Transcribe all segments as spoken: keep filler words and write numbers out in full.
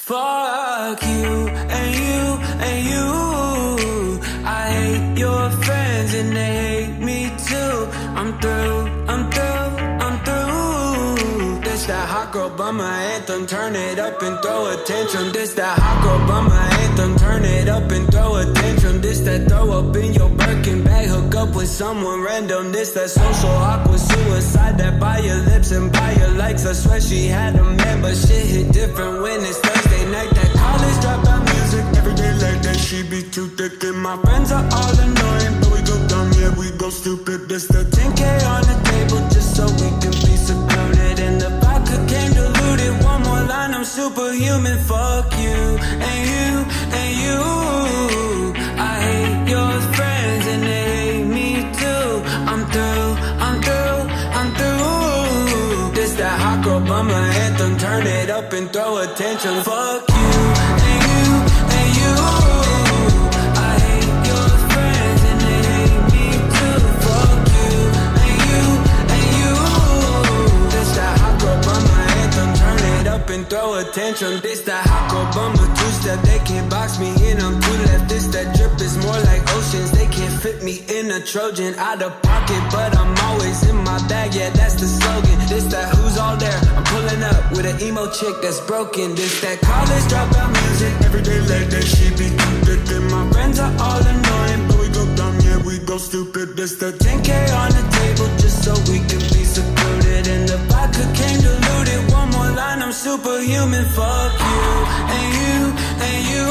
Fuck you and you and you. I hate your friends and they hate me too. I'm through, I'm through, I'm through. This that hot girl bummer anthem, turn it up and throw a tantrum. This that hot girl bummer anthem, turn it up and throw a tantrum. This that throw up in your Birkin bag, hook up with someone random. This that social awkward suicide, that buy your lips and buy your likes. I swear she had a man, but shit hit different when it's Thursday night. That college dropout music, every day like that. She be too thick and my friends are all annoying, but we go dumb, yeah, we go stupid. This the ten K on the table just so we can be secluded, and the vodka came diluted. One more line, I'm superhuman. Fuck you and you and you. I hate your friends and they hate me too. I'm through, I'm through, I'm through. This that hot girl bummer anthem, turn it up and throw a tantrum. Fuck you and you and you. I hate your friends and they hate me too. Fuck you and you and you. This that hot girl bummer anthem, turn it up and throw a tantrum. This that hot girl bummer two-step, they can't box me in, I'm too left. This that drip is more like oceans, they can't fit me in a Trojan. Out of pocket, but I'm always in my bag, yeah, that's the slogan. This that who's all there, I'm pulling up with an emo chick that's broken. This that college dropout music, every day like that. She be too thick and my friends are all annoying, but we go dumb, yeah, we go stupid. This the ten K on the table just so we can be secluded, and the vodka came diluted. One more line, I'm superhuman. Fuck you and you and you.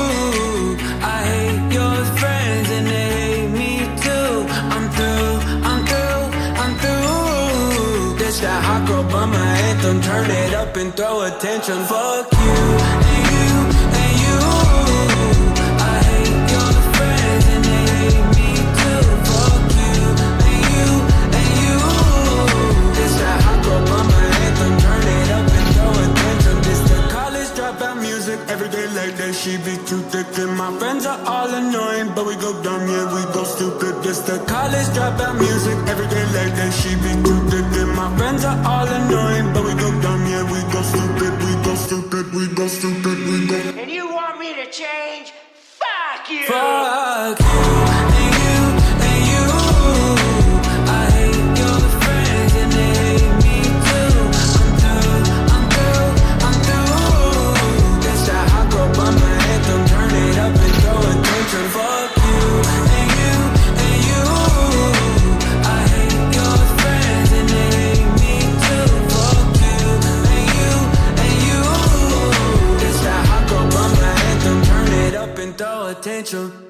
I hate your friends and they hate me too. I'm through, I'm through, I'm through. This that hot girl bummer anthem, turn it up and throw a tantrum. Fuck you and you and you. I hate your friends and they hate me too. Fuck you and you and you. This that hot girl bummer anthem, turn it up and throw a tantrum. This the college dropout music, every day like that. She be too thick and my friends are all annoying, but we go dumb, yeah, we go stupid. This the college dropout music, every day like that. She be too thick and my friends are all annoying, but we go dumb, yeah, we go stupid. We go stupid, we go stupid, we go. And you want me to change? Fuck you! Fuck you and you and you. I hate your friends and they hate me too. I'm through, I'm through, I'm through. This that hot girl bummer anthem, turn it up and throw a tantrum. Fuck you and you and you. I hate your friends and they hate me too. Fuck you and you and you. This that hot girl bummer anthem, turn it up and throw a tantrum.